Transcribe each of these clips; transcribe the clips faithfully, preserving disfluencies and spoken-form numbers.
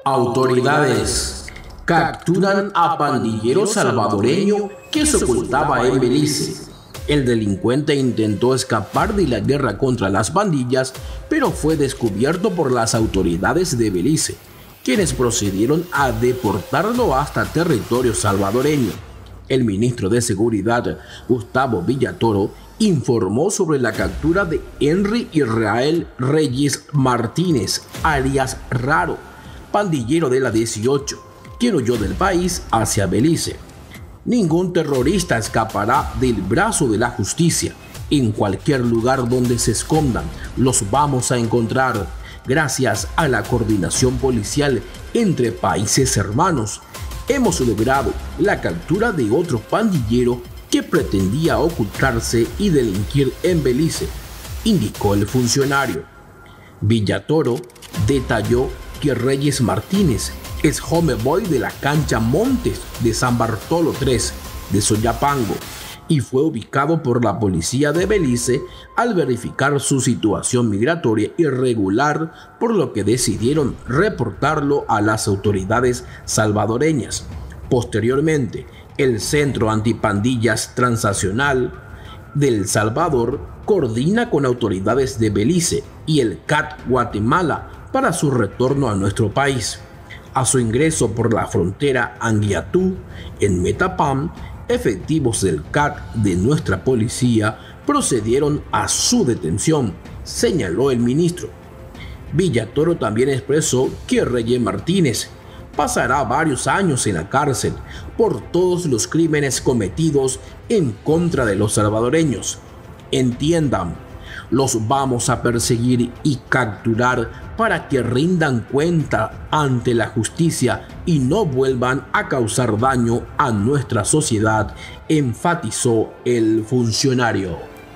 Autoridades capturan a pandillero salvadoreño que se ocultaba en Belice. El delincuente intentó escapar de la guerra contra las pandillas, pero fue descubierto por las autoridades de Belice, quienes procedieron a deportarlo hasta territorio salvadoreño. El ministro de Seguridad, Gustavo Villatoro, informó sobre la captura de Henry Israel Reyes Martínez, alias Raro, pandillero de la dieciocho, quien huyó del país hacia Belice. Ningún terrorista escapará del brazo de la justicia. En cualquier lugar donde se escondan, los vamos a encontrar, gracias a la coordinación policial entre países hermanos. Hemos logrado la captura de otro pandillero que pretendía ocultarse y delinquir en Belice, indicó el funcionario. Villatoro detalló que Reyes Martínez es homeboy de la cancha Montes de San Bartolo tres de Soyapango y fue ubicado por la policía de Belice al verificar su situación migratoria irregular, por lo que decidieron reportarlo a las autoridades salvadoreñas. Posteriormente, el Centro Antipandillas Transnacional de El Salvador coordina con autoridades de Belice y el C A T Guatemala para su retorno a nuestro país. A su ingreso por la frontera Anguiatú, en Metapán, efectivos del C A T de nuestra policía procedieron a su detención, señaló el ministro. Villatoro también expresó que Reyes Martínez pasará varios años en la cárcel por todos los crímenes cometidos en contra de los salvadoreños. Entiendan, los vamos a perseguir y capturar para que rindan cuenta ante la justicia y no vuelvan a causar daño a nuestra sociedad, enfatizó el funcionario.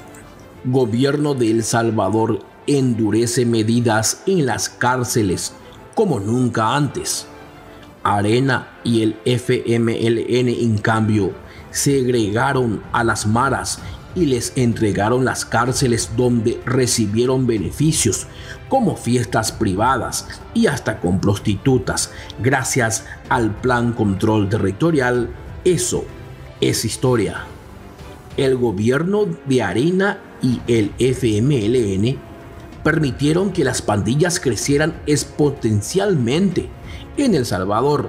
Gobierno de El Salvador endurece medidas en las cárceles como nunca antes. Arena y el F M L N, en cambio, segregaron a las maras y les entregaron las cárceles donde recibieron beneficios como fiestas privadas y hasta con prostitutas. Gracias al Plan Control Territorial, eso es historia. El gobierno de Arena y el F M L N permitieron que las pandillas crecieran exponencialmente en El Salvador.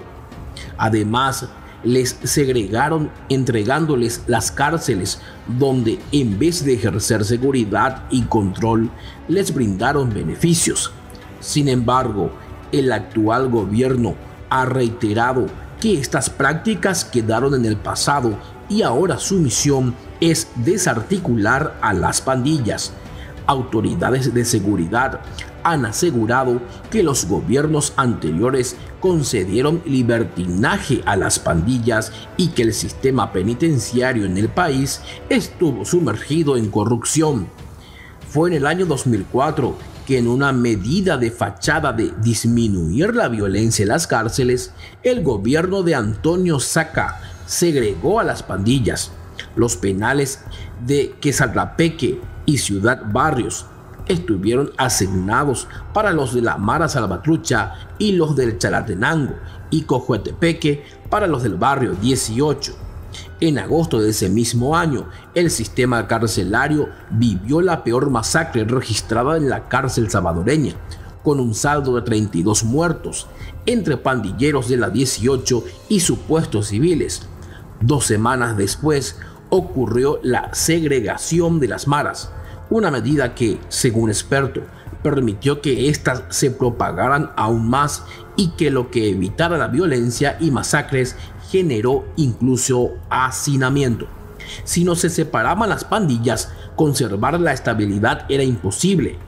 Además, les segregaron entregándoles las cárceles donde, en vez de ejercer seguridad y control, les brindaron beneficios. Sin embargo, el actual gobierno ha reiterado que estas prácticas quedaron en el pasado y ahora su misión es desarticular a las pandillas. Autoridades de seguridad han asegurado que los gobiernos anteriores concedieron libertinaje a las pandillas y que el sistema penitenciario en el país estuvo sumergido en corrupción. Fue en el año dos mil cuatro que, en una medida de fachada de disminuir la violencia en las cárceles, el gobierno de Antonio Saca segregó a las pandillas. Los penales de Quesaltepeque y Ciudad Barrios estuvieron asignados para los de la Mara Salvatrucha y los del Chalatenango, y Cojuetepeque para los del barrio dieciocho. En agosto de ese mismo año, el sistema carcelario vivió la peor masacre registrada en la cárcel salvadoreña, con un saldo de treinta y dos muertos entre pandilleros de la dieciocho y supuestos civiles. Dos semanas después ocurrió la segregación de las maras, una medida que, según expertos, permitió que éstas se propagaran aún más y que, lo que evitara la violencia y masacres, generó incluso hacinamiento. Si no se separaban las pandillas, conservar la estabilidad era imposible.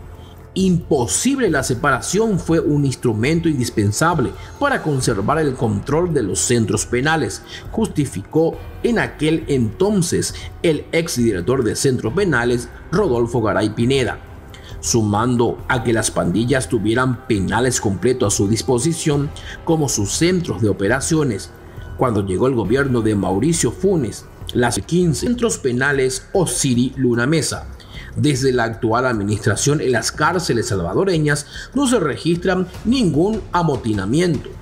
Imposible la separación fue un instrumento indispensable para conservar el control de los centros penales, justificó en aquel entonces el exdirector de centros penales, Rodolfo Garay Pineda. Sumando a que las pandillas tuvieran penales completos a su disposición como sus centros de operaciones, cuando llegó el gobierno de Mauricio Funes, las quince centros penales Osiri Luna Mesa Desde la actual administración en las cárceles salvadoreñas no se registra ningún amotinamiento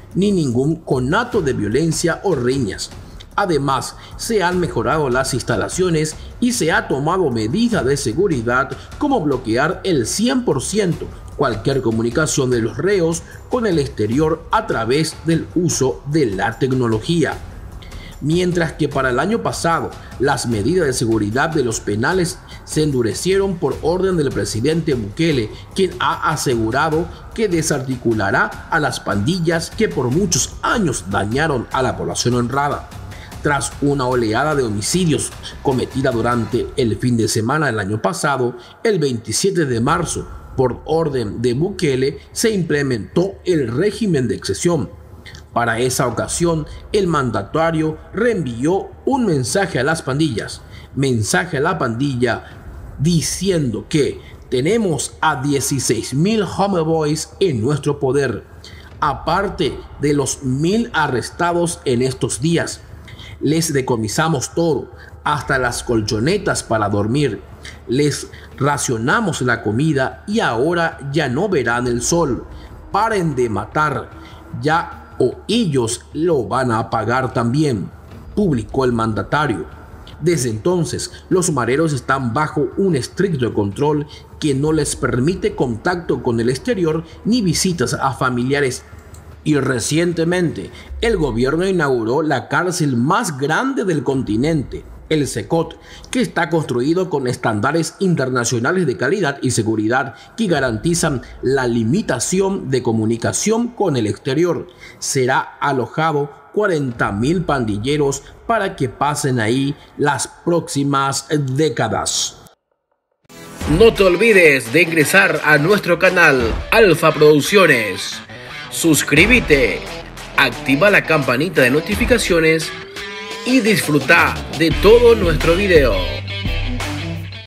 ni ningún conato de violencia o riñas. Además, se han mejorado las instalaciones y se ha tomado medidas de seguridad como bloquear el cien por ciento cualquier comunicación de los reos con el exterior a través del uso de la tecnología. Mientras que para el año pasado las medidas de seguridad de los penales se endurecieron por orden del presidente Bukele, quien ha asegurado que desarticulará a las pandillas que por muchos años dañaron a la población honrada. Tras una oleada de homicidios cometida durante el fin de semana del año pasado, el veintisiete de marzo, por orden de Bukele, se implementó el régimen de excepción. Para esa ocasión, el mandatario reenvió un mensaje a las pandillas, mensaje a la pandilla diciendo que tenemos a dieciséis mil homeboys en nuestro poder, aparte de los mil arrestados en estos días. Les decomisamos todo, hasta las colchonetas para dormir. Les racionamos la comida y ahora ya no verán el sol. Paren de matar, ya o ellos lo van a pagar también, publicó el mandatario. Desde entonces, los mareros están bajo un estricto control que no les permite contacto con el exterior ni visitas a familiares. Y recientemente, el gobierno inauguró la cárcel más grande del continente, el Secot, que está construido con estándares internacionales de calidad y seguridad que garantizan la limitación de comunicación con el exterior. Será alojado cuarenta mil pandilleros para que pasen ahí las próximas décadas. No te olvides de ingresar a nuestro canal Alfa Producciones. Suscríbete, activa la campanita de notificaciones y disfruta de todo nuestro video.